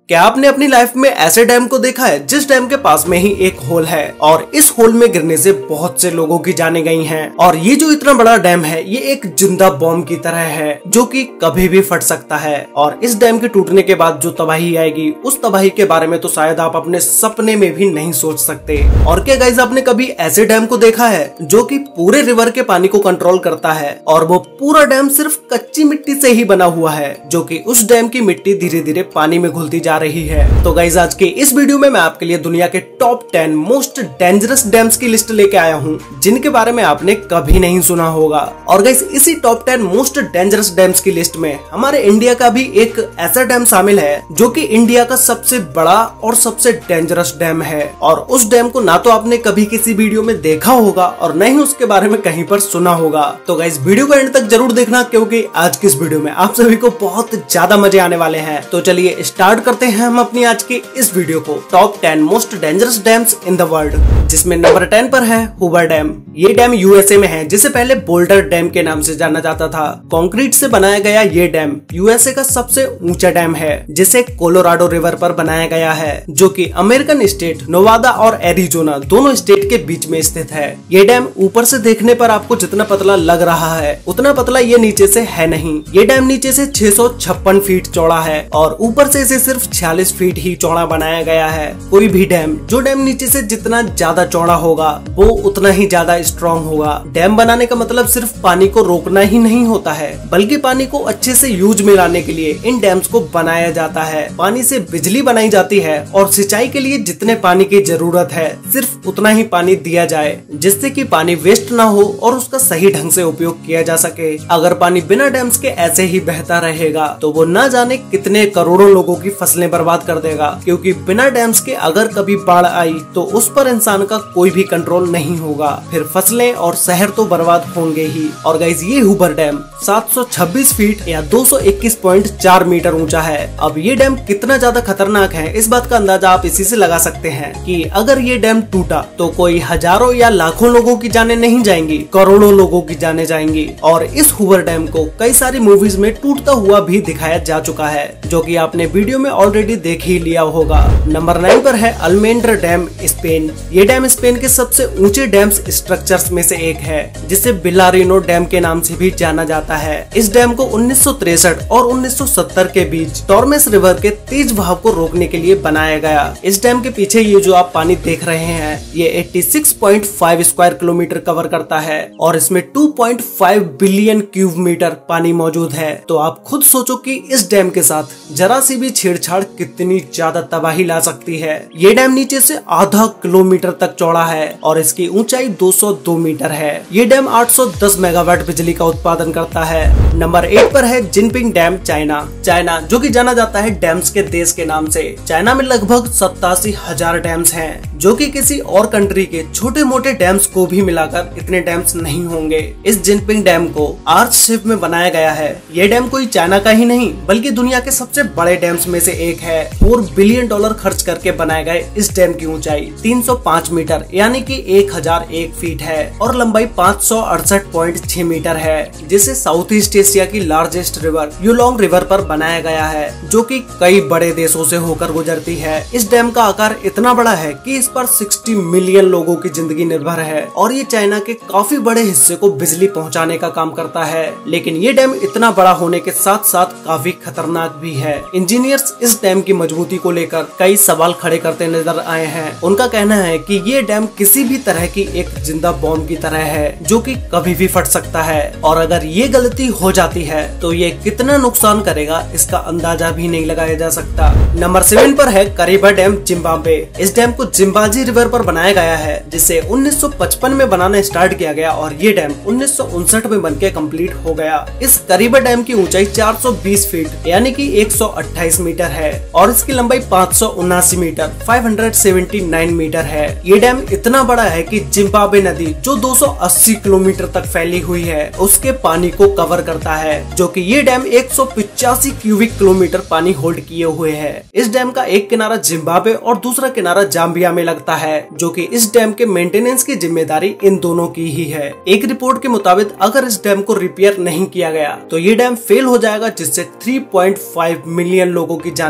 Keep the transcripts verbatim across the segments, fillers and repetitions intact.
क्या आपने अपनी लाइफ में ऐसे डैम को देखा है जिस डैम के पास में ही एक होल है और इस होल में गिरने से बहुत से लोगों की जानें गई हैं और ये जो इतना बड़ा डैम है ये एक जिंदा बॉम्ब की तरह है जो कि कभी भी फट सकता है और इस डैम के टूटने के बाद जो तबाही आएगी उस तबाही के बारे में तो शायद आप अपने सपने में भी नहीं सोच सकते। और क्या गाइस आपने कभी ऐसे डैम को देखा है जो कि पूरे रिवर के पानी को कंट्रोल करता है और वो पूरा डैम सिर्फ कच्ची मिट्टी से ही बना हुआ है जो कि उस डैम की मिट्टी धीरे धीरे पानी में घुलती जा रही है। तो गाइस आज के इस वीडियो में मैं आपके लिए दुनिया के top ten most dangerous dams की लिस्ट लेके आया हूँ जिनके बारे में आपने कभी नहीं सुना होगा। और गाइस इसी top ten most dangerous dams की लिस्ट में हमारे इंडिया का भी एक ऐसा डैम शामिल है जो कि इंडिया का सबसे बड़ा और सबसे डेंजरस डैम है और उस डैम को ना तो आपने कभी किसी वीडियो में देखा होगा और न ही उसके बारे में कहीं पर सुना होगा। तो गाइस वीडियो को एंड तक जरूर देखना क्योंकि आज की इस वीडियो में आप सभी को बहुत ज्यादा मजे आने वाले हैं। तो चलिए स्टार्ट करते हैं हम अपनी आज की इस वीडियो को top ten most dangerous dams in the world, जिसमें नंबर टेन पर है हूवर डैम। ये डैम यूएसए में है जिसे पहले बोल्डर डैम के नाम से जाना जाता था। कंक्रीट से बनाया गया ये डैम यूएसए का सबसे ऊंचा डैम है जिसे कोलोराडो रिवर पर बनाया गया है जो कि अमेरिकन स्टेट नोवादा और एरिजोना दोनों स्टेट के बीच में स्थित है। ये डैम ऊपर से देखने पर आपको जितना पतला लग रहा है उतना पतला ये नीचे से है नहीं। ये डैम नीचे से छह सौ छप्पन फीट चौड़ा है और ऊपर से इसे सिर्फ छियालीस फीट ही चौड़ा बनाया गया है। कोई भी डैम जो डैम नीचे से जितना ज्यादा चौड़ा होगा वो उतना ही ज्यादा स्ट्रॉन्ग होगा। डैम बनाने का मतलब सिर्फ पानी को रोकना ही नहीं होता है बल्कि पानी को अच्छे से यूज में लाने के लिए इन डैम्स को बनाया जाता है। पानी से बिजली बनाई जाती है और सिंचाई के लिए जितने पानी की जरूरत है सिर्फ उतना ही पानी दिया जाए जिससे कि पानी वेस्ट ना हो और उसका सही ढंग से उपयोग किया जा सके। अगर पानी बिना डैम्स के ऐसे ही बहता रहेगा तो वो न जाने कितने करोड़ों लोगों की फसलें बर्बाद कर देगा क्योंकि बिना डैम्स के अगर कभी बाढ़ आई तो उस पर इंसान का कोई भी कंट्रोल नहीं होगा, फिर फसलें और शहर तो बर्बाद होंगे ही। और गाइस ये हूवर डैम सात सौ छब्बीस फीट या दो सौ इक्कीस पॉइंट चार मीटर ऊंचा है। अब ये डैम कितना ज्यादा खतरनाक है इस बात का अंदाजा आप इसी से लगा सकते हैं कि अगर ये डैम टूटा तो कोई हजारों या लाखों लोगों की जानें नहीं जाएंगी, करोड़ों लोगों की जानें जाएंगी। और इस हूवर डैम को कई सारी मूवीज में टूटता हुआ भी दिखाया जा चुका है जो कि आपने वीडियो में ऑलरेडी देख ही लिया होगा। नंबर नाइन पर है अल्मेंड्रा डैम स्पेन। ये डैम स्पेन के सबसे ऊंचे डैम्स स्ट्रक्चर्स में से एक है जिसे बिलारिनो डैम के नाम से भी जाना जाता है। इस डैम को उन्नीस सौ तिरसठ और उन्नीस सौ सत्तर के बीच टॉर्मेस रिवर के तेज बहाव को रोकने के लिए बनाया गया। इस डैम के पीछे ये जो आप पानी देख रहे हैं ये छियासी पॉइंट पाँच स्क्वायर किलोमीटर कवर करता है और इसमें दो पॉइंट पाँच बिलियन क्यूब मीटर पानी मौजूद है। तो आप खुद सोचो कि इस डैम के साथ जरा सी भी छेड़छाड़ कितनी ज्यादा तबाही ला सकती है। ये डैम नीचे से आधा किलोमीटर तक चौड़ा है और इसकी ऊंचाई दो सौ दो मीटर है। ये डैम आठ सौ दस मेगावाट बिजली का उत्पादन करता है। नंबर एट पर है जिनपिंग डैम चाइना। चाइना जो कि जाना जाता है डैम्स के देश के नाम से। चाइना में लगभग सत्तासी हजार डैम्स हैं जो कि किसी और कंट्री के छोटे मोटे डैम्स को भी मिलाकर इतने डैम्स नहीं होंगे। इस जिनपिंग डैम को आर्च शेप में बनाया गया है। ये डैम कोई चाइना का ही नहीं बल्कि दुनिया के सबसे बड़े डैम्स में से एक है। फोर बिलियन डॉलर खर्च करके बनाए गए इस डैम की ऊंचाई तीन सौ पाँच मीटर यानी कि एक हजार एक फीट है और लंबाई पाँच सौ अड़सठ पॉइंट छह मीटर है जिसे साउथ ईस्ट एशिया की लार्जेस्ट रिवर यूलोंग रिवर पर बनाया गया है जो कि कई बड़े देशों से होकर गुजरती है। इस डैम का आकार इतना बड़ा है कि इस पर साठ मिलियन लोगों की जिंदगी निर्भर है और ये चाइना के काफी बड़े हिस्से को बिजली पहुंचाने का काम करता है। लेकिन ये डैम इतना बड़ा होने के साथ साथ काफी खतरनाक भी है। इंजीनियर्स इस डैम की मजबूती को लेकर कई सवाल खड़े करते नजर आए हैं। उनका कहना है कि ये डैम किसी भी तरह की एक जिंदा बॉम्ब की तरह है जो कि कभी भी फट सकता है और अगर ये गलती हो जाती है तो ये कितना नुकसान करेगा इसका अंदाजा भी नहीं लगाया जा सकता। नंबर सेवन पर है करीबा डैम जिम्बाब्वे। इस डैम को जिम्बाजी रिवर पर बनाया गया है जिसे उन्नीस सौ पचपन में बनाना स्टार्ट किया गया और ये डैम उन्नीस सौ उनसठ में बनके कंप्लीट हो गया। इस करीबा डैम की ऊंचाई चार सौ बीस फीट यानी कि एक सौ अट्ठाईस मीटर है और इसकी लंबाई पाँच सौ उनासी मीटर पाँच सौ उन्यासी मीटर है। ये डैम इतना बड़ा है कि जिम्बाब्वे नदी जो दो सौ अस्सी किलोमीटर तक फैली हुई है उसके पानी को कवर करता है जो कि ये डैम एक सौ पिचासी क्यूबिक किलोमीटर पानी होल्ड किए हुए है। इस डैम का एक किनारा जिम्बाब्वे और दूसरा किनारा जाम्बिया में लगता है जो कि इस डैम के मेंटेनेंस की जिम्मेदारी इन दोनों की ही है। एक रिपोर्ट के मुताबिक अगर इस डैम को रिपेयर नहीं किया गया तो ये डैम फेल हो जाएगा जिससे तीन पॉइंट पाँच मिलियन लोगों की जानें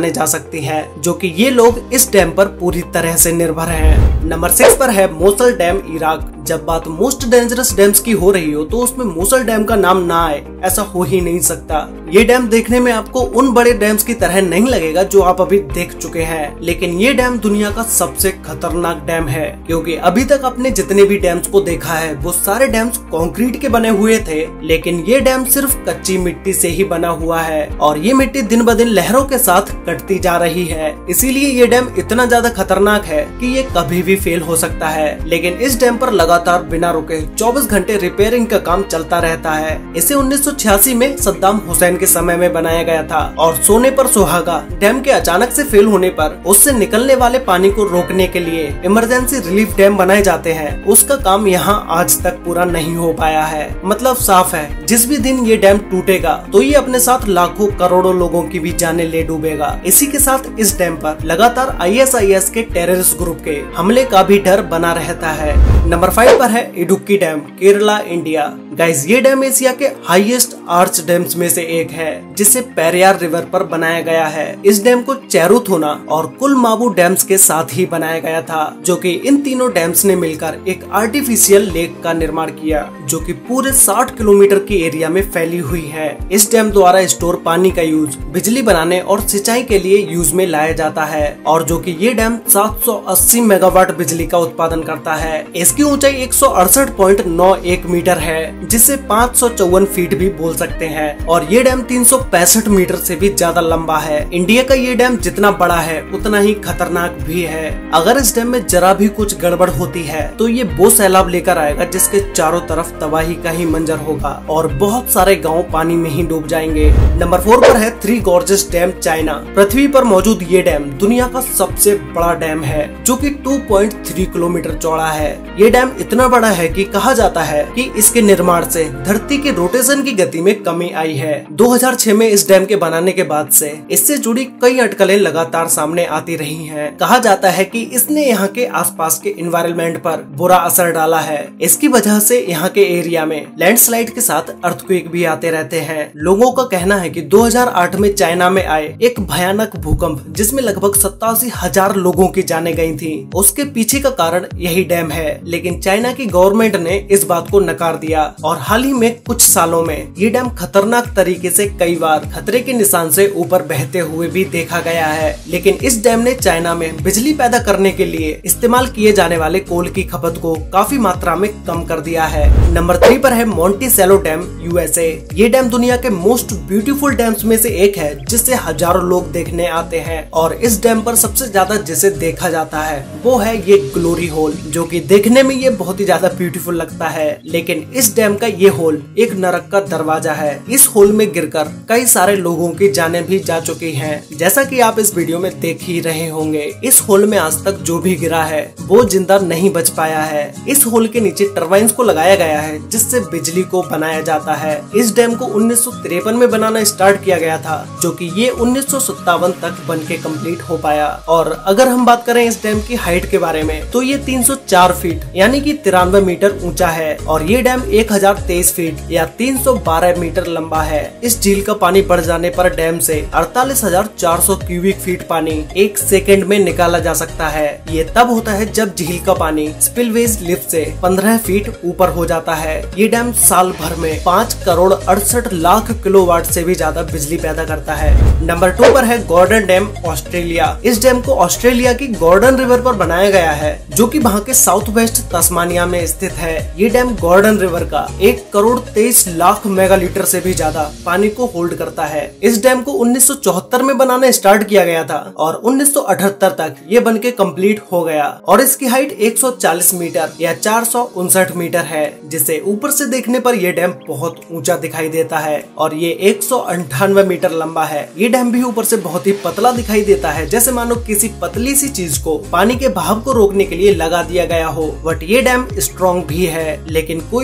माने जा सकती है, जो कि ये लोग इस डैम पर पूरी तरह से निर्भर हैं। नंबर सिक्स पर है मोसल डैम, इराक। जब बात मोस्ट डेंजरस डैम्स की हो रही हो तो उसमें मोसल डैम का नाम ना आए ऐसा हो ही नहीं सकता। ये डैम देखने में आपको उन बड़े डैम्स की तरह नहीं लगेगा जो आप अभी देख चुके हैं, लेकिन ये डैम दुनिया का सबसे खतरनाक डैम है, क्योंकि अभी तक आपने जितने भी डैम्स को देखा है वो सारे डैम्स कंक्रीट के बने हुए थे, लेकिन ये डैम सिर्फ कच्ची मिट्टी से ही बना हुआ है और ये मिट्टी दिन ब दिन लहरों के साथ कटती जा रही है। इसीलिए ये डैम इतना ज्यादा खतरनाक है कि ये कभी भी फेल हो सकता है। लेकिन इस डैम पर लगातार बिना रुके चौबीस घंटे रिपेयरिंग का काम चलता रहता है। इसे उन्नीस सौ छियासी में सद्दाम हुसैन के समय में बनाया गया था और सोने पर सुहागा डैम के अचानक से फेल होने पर उससे निकलने वाले पानी को रोकने के लिए इमरजेंसी रिलीफ डैम बनाए जाते हैं। उसका काम यहाँ आज तक पूरा नहीं हो पाया है। मतलब साफ है, जिस भी दिन ये डैम टूटेगा तो ये अपने साथ लाखों करोड़ों लोगों की भी जानें ले डूबेगा। इसी के साथ इस डैम पर लगातार आई एस आई एस के टेररिस्ट ग्रुप के हमले का भी डर बना रहता है। नंबर फाइव पर है Idukki dam, Kerala, India. Guys, ये डैम एशिया के हाईएस्ट आर्च डैम्स में से एक है, जिसे पेरियार रिवर पर बनाया गया है। इस डैम को चेरुथोना और कुलमाबू डैम्स के साथ ही बनाया गया था, जो कि इन तीनों डैम्स ने मिलकर एक आर्टिफिशियल लेक का निर्माण किया, जो कि पूरे साठ किलोमीटर के एरिया में फैली हुई है। इस डैम द्वारा स्टोर पानी का यूज बिजली बनाने और सिंचाई के लिए यूज में लाया जाता है, और जो कि ये डैम सात सौ अस्सी मेगावाट बिजली का उत्पादन करता है। इसकी ऊंचाई एक सौ अड़सठ पॉइंट नौ एक मीटर है, जिसे पाँच सौ चौवन फीट भी बोल सकते हैं, और ये डैम तीन सौ पैंसठ मीटर से भी ज्यादा लंबा है। इंडिया का ये डैम जितना बड़ा है उतना ही खतरनाक भी है। अगर इस डैम में जरा भी कुछ गड़बड़ होती है तो ये वो सैलाब लेकर आएगा जिसके चारों तरफ तबाही का ही मंजर होगा और बहुत सारे गाँव पानी में ही डूब जाएंगे। नंबर फोर पर है थ्री गॉर्जेस डैम, चाइना। पृथ्वी पर मौजूद ये डैम दुनिया का सबसे बड़ा डैम है, जो कि दो पॉइंट तीन किलोमीटर चौड़ा है। ये डैम इतना बड़ा है कि कहा जाता है कि इसके निर्माण से धरती के रोटेशन की गति में कमी आई है। दो हज़ार छह में इस डैम के बनाने के बाद से इससे जुड़ी कई अटकलें लगातार सामने आती रही हैं। कहा जाता है कि इसने यहाँ के आसपास के एनवायरनमेंट पर बुरा असर डाला है। इसकी वजह से यहाँ के एरिया में लैंडस्लाइड के साथ अर्थक्वेक भी आते रहते हैं। लोगों का कहना है कि दो हज़ार आठ में चाइना में आए एक भयानक भूकंप, जिसमें लगभग सत्तासी हजार लोगों की जानें गई थी, उसके पीछे का कारण यही डैम है। लेकिन चाइना की गवर्नमेंट ने इस बात को नकार दिया और हाल ही में कुछ सालों में ये डैम खतरनाक तरीके से कई बार खतरे के निशान से ऊपर बहते हुए भी देखा गया है। लेकिन इस डैम ने चाइना में बिजली पैदा करने के लिए इस्तेमाल किए जाने वाले कोल की खपत को काफी मात्रा में कम कर दिया है। नंबर थ्री पर है Monticello dam, U S A. ये डैम दुनिया के मोस्ट ब्यूटीफुल डैम्स में से एक है, जिसे हजारों लोग देखने आते हैं, और इस डैम पर सबसे ज्यादा जिसे देखा जाता है वो है ये ग्लोरी होल, जो कि देखने में ये बहुत ही ज्यादा ब्यूटीफुल लगता है। लेकिन इस डैम का ये होल एक नरक का दरवाजा है। इस होल में गिरकर कई सारे लोगों की जानें भी जा चुकी हैं, जैसा कि आप इस वीडियो में देख ही रहे होंगे। इस होल में आज तक जो भी गिरा है वो जिंदा नहीं बच पाया है। इस होल के नीचे टरबाइन्स को लगाया गया है, जिससे बिजली को बनाया जाता है। इस डैम को उन्नीस सौ तिरपन में बनाना स्टार्ट किया गया था, जो कि ये उन्नीस सौ सत्तावन तक बन के कम्प्लीट हो पाया। और अगर हम बात करें इस डैम की हाइट के बारे में तो ये तीन सौ चार फीट यानी कि तिरानवे मीटर ऊंचा है, और ये डैम एक हजार तेईस फीट या तीन सौ बारह मीटर लंबा है। इस झील का पानी बढ़ जाने पर डैम से अड़तालीस हजार चार सौ क्यूबिक फीट पानी एक सेकंड में निकाला जा सकता है। ये तब होता है जब झील का पानी स्पिलवेज लिफ्ट से पंद्रह फीट ऊपर हो जाता है। ये डैम साल भर में पाँच करोड़ अड़सठ लाख किलोवाट से भी ज्यादा बिजली पैदा करता है। नंबर टू पर है गॉर्डन डैम, ऑस्ट्रेलिया। इस डैम को ऑस्ट्रेलिया की गॉर्डन रिवर पर बनाया गया है, जो कि वहाँ के साउथ वेस्ट तस्मानिया में स्थित है। ये डैम गॉर्डन रिवर का एक करोड़ तेईस लाख मेगालीटर से भी ज्यादा पानी को होल्ड करता है। इस डैम को उन्नीस सौ चौहत्तर में बनाना स्टार्ट किया गया था और उन्नीस सौ अठहत्तर तक ये बनके कंप्लीट हो गया, और इसकी हाइट एक सौ चालीस मीटर या चार सौ उनसठ मीटर है, जिसे ऊपर से देखने पर यह डैम बहुत ऊंचा दिखाई देता है। और ये एक सौ अंठानवे मीटर लंबा है। ये डैम भी ऊपर से बहुत ही पतला दिखाई देता है, जैसे मानो किसी पतली सी चीज को पानी के बहाव को रोकने के लिए लगा दिया गया हो। बट ये डैम स्ट्रॉन्ग भी है, लेकिन कोई भी चीज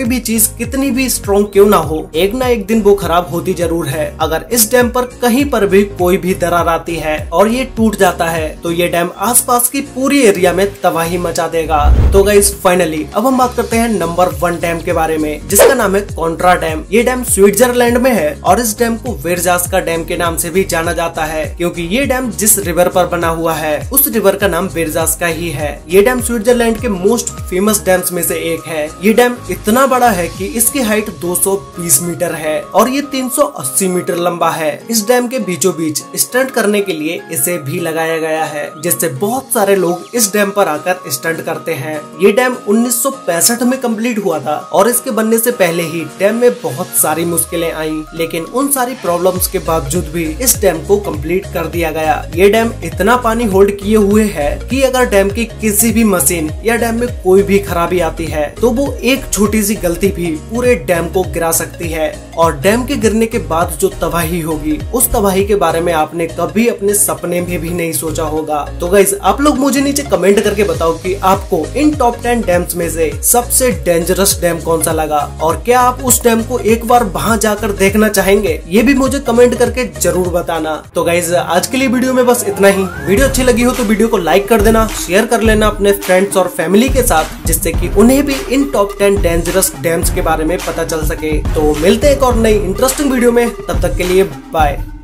कितनी भी स्ट्रॉन्ग क्यों ना हो, एक ना एक दिन वो खराब होती जरूर है। अगर इस डैम पर कहीं पर भी कोई भी दरार आती है और ये टूट जाता है तो ये डैम आसपास की पूरी एरिया में तबाही मचा देगा। तो गाइस फाइनली अब हम बात करते हैं नंबर वन डैम के बारे में, जिसका नाम है कोंट्रा डैम। ये डैम स्विट्जरलैंड में है और इस डैम को वेरजास का डैम के नाम से भी जाना जाता है, क्योंकि ये डैम जिस रिवर पर बना हुआ है उस रिवर का नाम वेरजास का ही है। ये डैम स्विट्जरलैंड के मोस्ट फेमस डैम्स में से एक है। ये डैम इतना बड़ा है कि इसकी हाइट दो सौ बीस मीटर है और ये तीन सौ अस्सी मीटर लंबा है। इस डैम के बीचों बीच स्टंट करने के लिए इसे भी लगाया गया है, जिससे बहुत सारे लोग इस डैम पर आकर स्टंट करते हैं। ये डैम उन्नीस सौ पैंसठ में कंप्लीट हुआ था और इसके बनने से पहले ही डैम में बहुत सारी मुश्किलें आई, लेकिन उन सारी प्रॉब्लम्स के बावजूद भी इस डैम को कंप्लीट कर दिया गया। ये डैम इतना पानी होल्ड किए हुए है कि अगर डैम की किसी भी मशीन या डैम में कोई भी खराबी आती है तो वो एक छोटी सी गलती भी पूरे डैम को गिरा सकती है। और डैम के गिरने के बाद जो तबाही होगी, उस तबाही के बारे में आपने कभी अपने सपने में भी नहीं सोचा होगा। तो गाइस आप लोग मुझे नीचे कमेंट करके बताओ कि आपको इन टॉप टेन डैम्स में से सबसे डेंजरस डैम कौन सा लगा और क्या आप उस डैम को एक बार वहां जाकर देखना चाहेंगे, ये भी मुझे कमेंट करके जरूर बताना। तो गाइस आज के लिए वीडियो में बस इतना ही। वीडियो अच्छी लगी हो तो वीडियो को लाइक कर देना, शेयर कर लेना अपने फ्रेंड्स और फैमिली के साथ, जिससे कि उन्हें भी इन टॉप टेन डेंजरस डैम्स के बारे में पता चल सके। तो मिलते हैं एक और नई इंटरेस्टिंग वीडियो में, तब तक के लिए बाय।